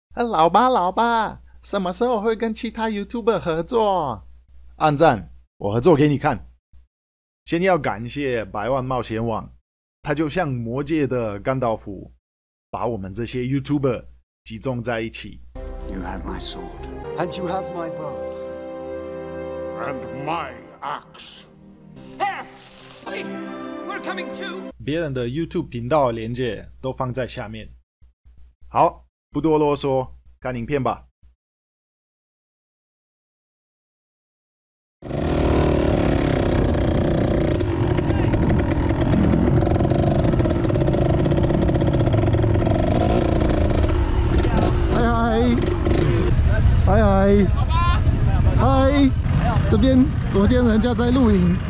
老爸，什么时候会跟其他 YouTuber 合作？按赞，我合作给你看。先要感谢百万冒险网，它就像魔界的甘道夫，把我们这些 YouTuber 集中在一起。 You have my sword, and you have my bow, and my axe. Hey, we're coming too. 别人的 YouTube 频道的连结都放在下面。好，不多啰嗦，看影片吧。嗨，嗨，这边昨天人家在露营。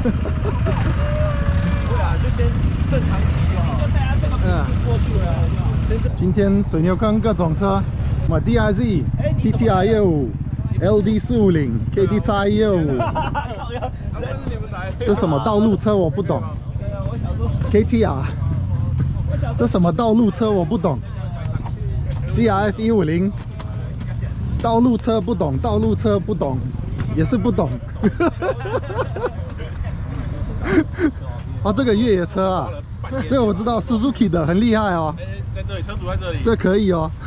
对啊，就先正常骑就好。就大家这个过去了。 今天水牛坑各种车，什么 DRZ、TTR 125、LD 450、KD X 125。这什么道路车我不懂。KTR， 这什么道路车我不懂。CRF 150。道路车不懂，道路车不懂，也是不懂。哦，这个越野车啊，这个我知道 ，Suzuki 的很厉害哦。 在这里，车主在这里。 这可以哦。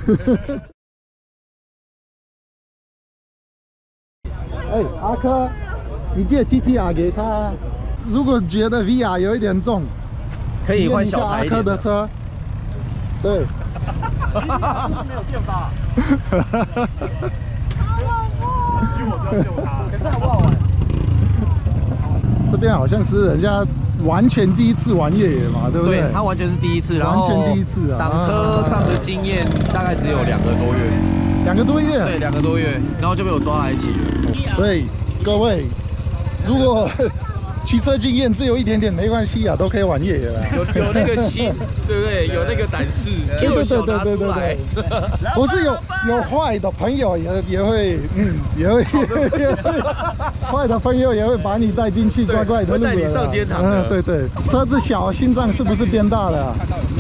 哎，阿珂，你借 TTR 给他。如果觉得 VR 有一点重， 可以换小台一点。 阿珂的车。对。 没有电吧？好恐怖！因为我不要救他。 可是好不好玩？ 这边好像是人家完全第一次玩越野嘛，对不对？ 对，他完全是第一次，然后完全第一次啊！ 挡车上的经验大概只有2个多月。 2个多月？ 对，2个多月，然后就被我抓来骑了。 所以各位，如果骑车经验只有一点点没关系啊，都可以玩越野了。 有那个心，对不对？有那个胆识，给我小拿出来。 不是有坏的朋友也会，也会坏的朋友也会把你带进去怪怪的路了。 会带你上天堂的。 对，车子小，心脏是不是变大了？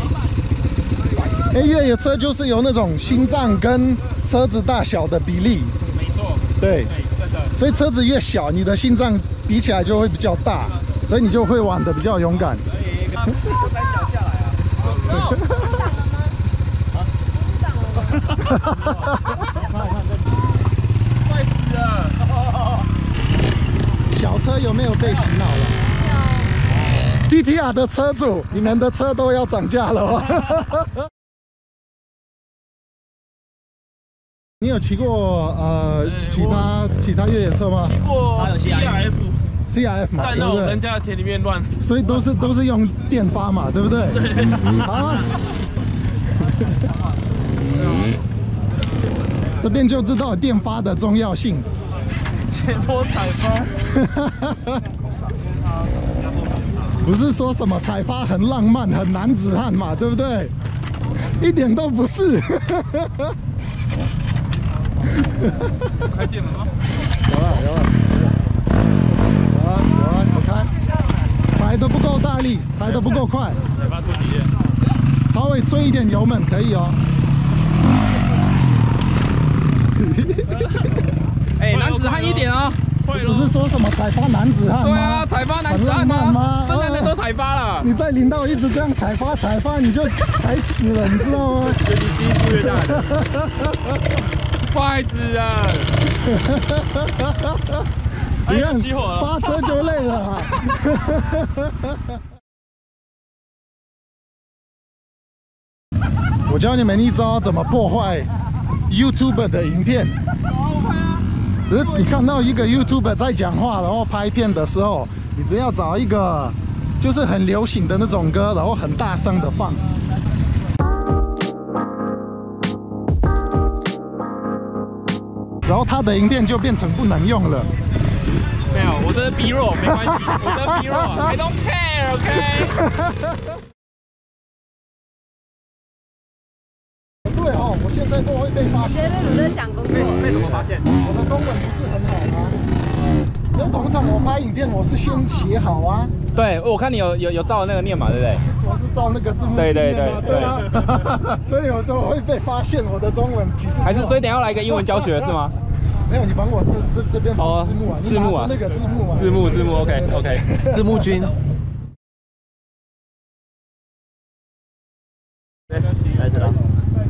越野车就是有那种心脏跟车子大小的比例。 没错。 对，所以车子越小，你的心脏比起来就会比较大，所以你就会玩得比较勇敢。 单脚下来啊！ 快死了！ 小车有没有被洗脑了？有。TTR 的车主，你们的车都要涨价了哦。你有骑过其他越野车吗？ 骑过 CRF 嘛， 在那种人家的田里面乱， 所以都是用电发嘛，对不对？对。好。这边就知道电发的重要性。 前坡踩发。 不是说什么踩发很浪漫、很男子汉嘛，对不对？一点都不是。 开电了吗？ 有了，我开。踩得不够大力，踩得不够快。 踩发出体验。 稍微吹一点油门可以哦。 男子汉一点哦。 不是说什么踩发男子汉吗？ 对啊，踩发男子汉吗？真男人都踩发了。 你在林道一直这样踩发，你就踩死了，你知道吗？ 就你第一步越大的。快死了！ 你看发车就累了啊。我教你们一招怎么破坏 YouTuber 的影片。只是你看到一个 YouTuber 在讲话，然后拍片的时候，你只要找一个就是很流行的那种歌，然后很大声的放。然后他的影片就变成不能用了。 没有，我这是 B roll， 没关系，我这是 B roll，I don't care，OK。 对哦，我现在都会被发现。 你在讲工作？ 被怎么发现？ 我的中文不是很好吗？因为通常我拍影片，我是先写好啊， 对，我看你有照那个念嘛，对不对？ 我是照那个字幕对对啊，所以我都会被发现我的中文其实还是所以等一下要来一个英文教学是吗？ 没有，你帮我这边放字幕啊， 字幕啊， 那个字幕啊， 字幕 OK， 字幕君。 对，开始了。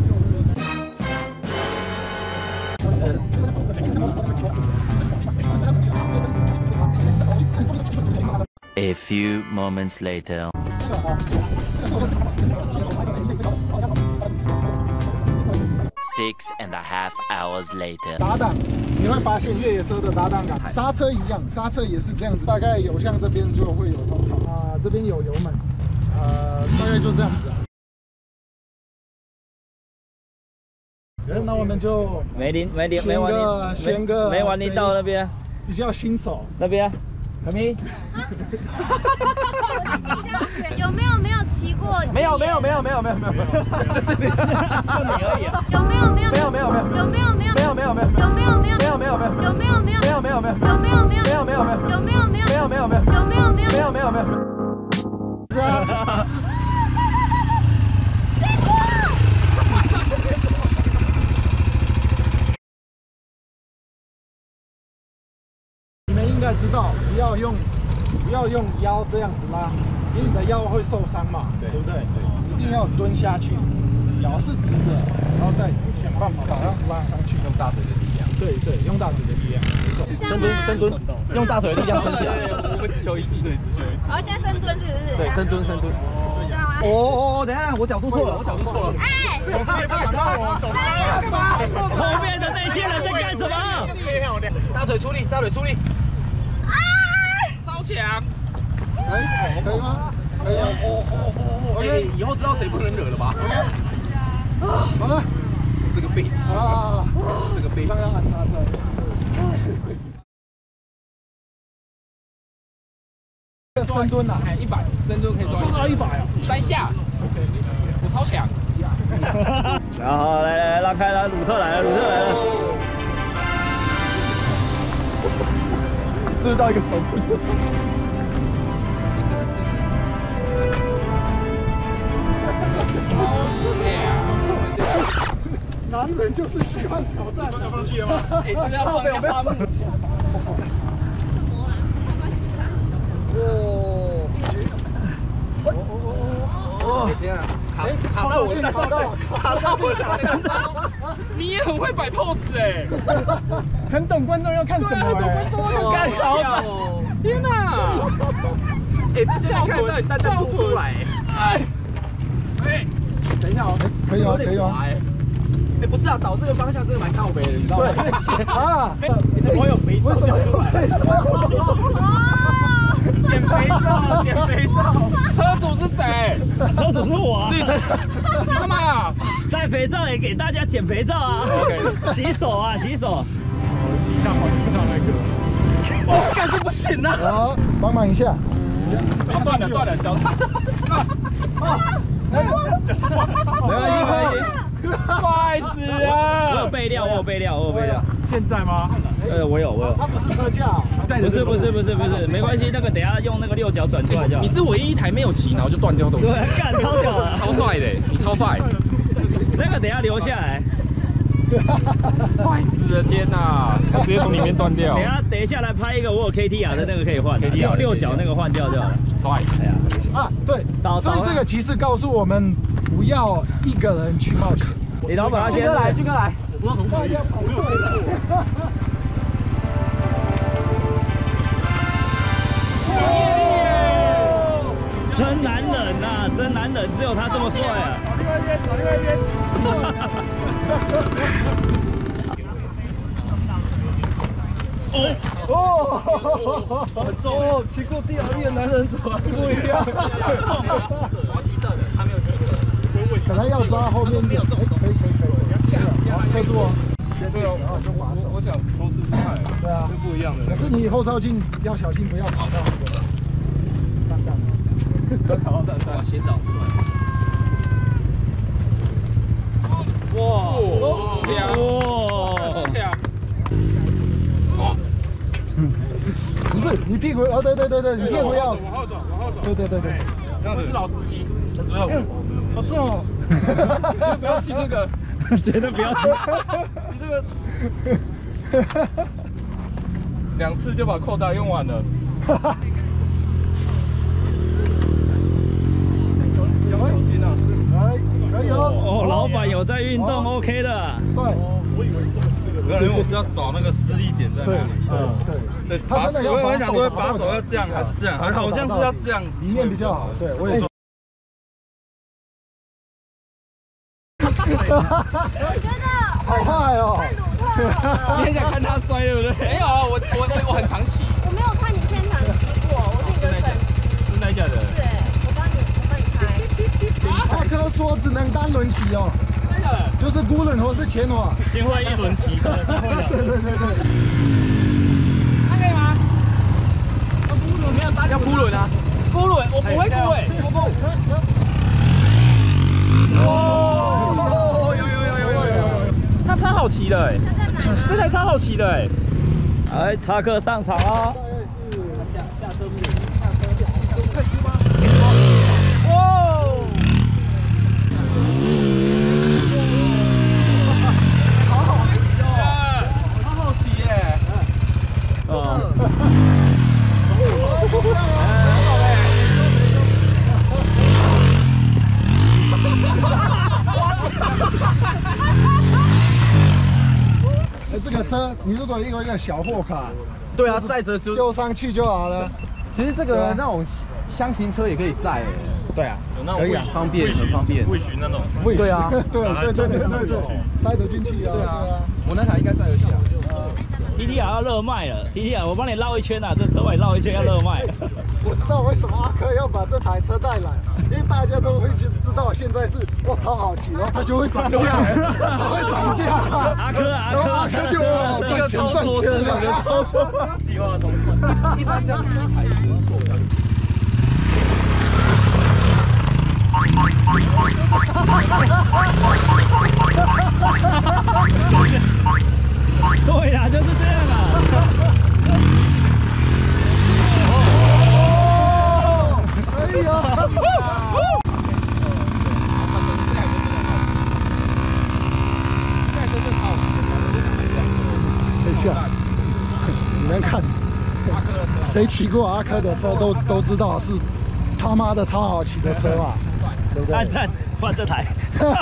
A few moments later. 6.5 hours later. 打档，你会发现越野车的打档杆，刹车一样，刹车也是这样子，大概有像这边就会有多少啊？这边有油门，大概就这样子啊。那我们就没玩你到那边， 比较新手那边。可咪， 有没有骑过？ 没有，就是你，就你而已。 有没有？ 你们应该知道，不要用腰这样子拉，因为你的腰会受伤嘛，对不对？一定要蹲下去，腰是直的，然后再想办法把它拉上去， 用大腿的力量。 对，用大腿的力量，没错。 深蹲，用大腿的力量撑起来。 我们只求一次，对，只求一次。 好，现在深蹲是不是？ 对，深蹲。 这样吗？ 哦，等一下，我角度错了。 哎， 我差点被挡到我，走开！ 后面的那些人在干什么？ 大腿出力。 超强！ 可以吗？ OK， 以后知道谁不能惹了吧？ 好了， 这个背肌啊， 这个背肌。 刚刚按刹车。深蹲呐 ，100，深蹲可以抓 100啊 ，3下，我超强。然后来拉开了，鲁特来了。 是不是到一个程度就？男人就是喜欢挑战。要放弃了吗？ 哎，这要放花木。 天啊！卡到我的， 你也很会摆 pose 哎， 很懂观众要看什么哎。 干好哦！天哪！哎，这效果到底大家做不出来哎。 等一下哦，可以吗？ 哎，不是啊，导这个方向真的蛮靠北的，你知道吗？ 啊， 我有肥皂， 为什么？ 减肥皂，车主是谁？车主是我啊！你干嘛？带肥皂也给大家减肥皂啊！洗手啊，洗手。地上那个， 干这不行啊！ 好，帮忙一下。 断了，脚踏。没关系，可以。帅死啊！我有备料。现在吗？我有。 它不是车架， 不是，没关系，那个等下用那个6角转出来就好。你是唯一一台没有骑，然后就断掉的东西。对，干超屌的，超帅的，你超帅。那个等下留下来。帅死了，天哪！直接从里面断掉。等一下来拍一个，我有 KTR 的那个可以换，6角那个换掉就好了。帅死呀！ 啊，对，所以这个骑士告诉我们不要一个人去冒险。 李老板， 军哥来， 大家跑过来。 真男人呐，真男人，只有他这么帅啊！ 找另外一边。 哦，骑过地牢的男人怎么不一样？ 可能要抓后面一点。可以。好，车住哦。对哦，然后就把手。 我想都试试看。 对啊， 是不一样的。 可是你后照镜要小心，不要跑到那个蛋蛋。 不要跑到蛋蛋，先找出来。哇！强！ 不是你屁股哦，对，你屁股要往后转，往后转。 对。 我是老司机，这是好重哦！ 不要骑这个， 绝对不要骑。 你这个2次就把扣带用完了。小心啊！ 可以哦。 老板有在运动 ，OK 的。 帅。 没有，因为我要找那个施力点在哪里。对， 他真的要我想说把手要这样还是这样，好像是要这样， 里面比较好。对，我也。我觉得好坏哦！ 你很想看他摔，对不对？ 没有啊，我很常骑。 我没有看你现场骑过，我是你的粉丝。 真的假的？ 对，我帮你开。 阿珂说只能单轮骑哦， 真的假的？ 就是孤轮或是前滑。 先会一轮骑车， 对。 那可以吗？要扑轮啊！扑轮，我不会扑哎。 哦，有， 它超好骑的哎，这台超好骑的哎。 来，插客上场哦。 下车不行，好好骑耶！ 这个车你如果有一个小货卡， 对啊，载着就丢上去就好了。 其实这个那种箱型车也可以载哎。对啊， 有那种可以啊， 方便，很方便。 卫巡那种。 对啊， 对，塞得进去啊。对啊， 我那台应该载得下。 TTR 要热卖了 ，TTR 我帮你绕一圈啊，这车位绕一圈要热卖。 我知道为什么阿珂要把这台车带来，因为大家都会知道现在是哇超好骑，然后它就会涨价，它会涨价。 阿珂就赚钱。 计划通过。 一般这样一台不错的。 对呀，就是这样啊。 哎呀！等一下，你们看，谁骑过阿珂的车都知道是他妈的超好骑的车嘛，对不对？ 按赞换这台。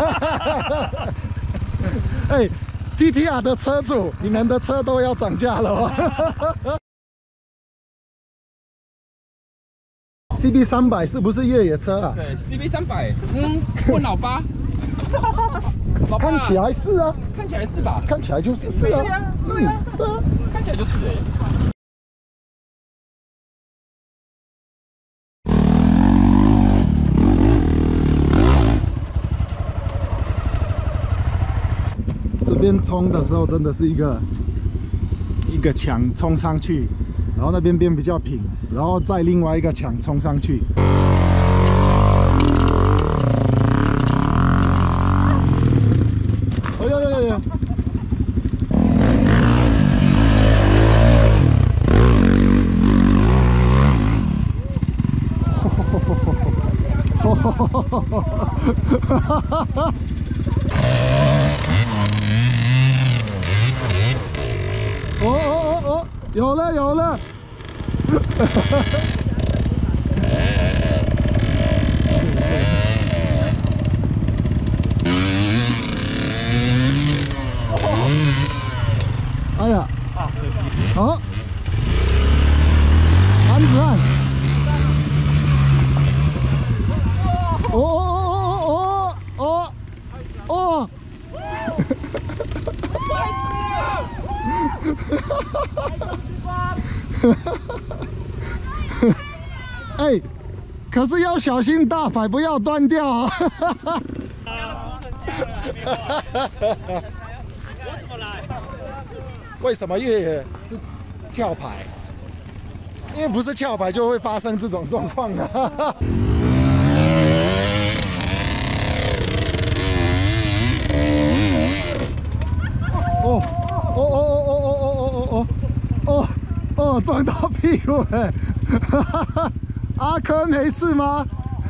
哎 ，TTR 的车主，你们的车都要涨价了哦。CB300是不是越野车啊？ 对 ，CB300，问老爸。 看起来是啊， 看起来是吧？ 看起来就是啊。对啊， 看起来就是哎。 这边冲的时候真的是一个墙冲上去，然后那边比较平，然后再另外一个墙冲上去。哎呦！哦，有了！哎呀，好，安子按，哦。哎，可是要小心大牌不要断掉啊！为什么越野是壳牌？因为不是壳牌就会发生这种状况啊！ 缝到屁股哎！阿珂没事吗？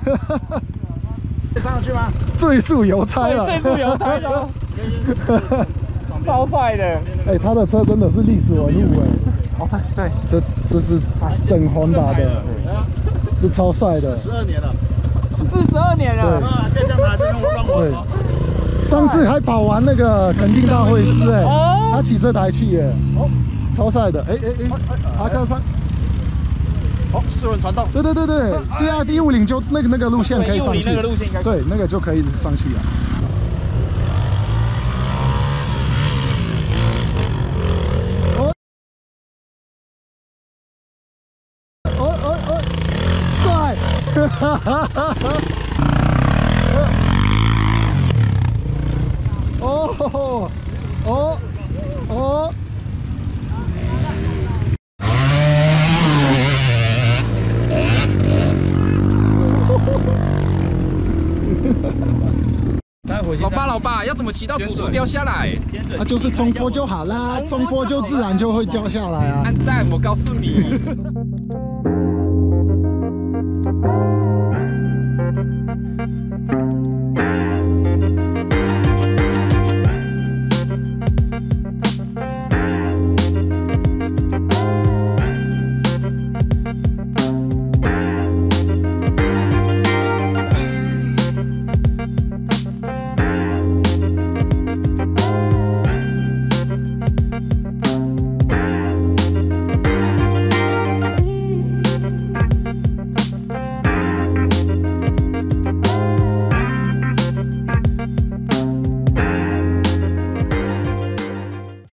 上去吗？ 最速邮差了， 最速邮差了，超帅的。 哎，他的车真的是历史文物哎。 哦，对， 这是整Honda的，这超帅的。 42年了 ，42年了。 对，这样拿这边让我。 对。上次还跑完那个垦丁大会师哎，他骑这台去耶，哦，超帅的。哎，阿珂上。 哦，4轮传动。 对，CRD50就那个路线可以上去， 那个路线应该对，那个就可以上去了。帅！哦。 老爸，要怎么骑到土掉下来？ 啊，就是冲坡就好啦，冲坡就自然就会掉下来啊。 按赞，我告诉你。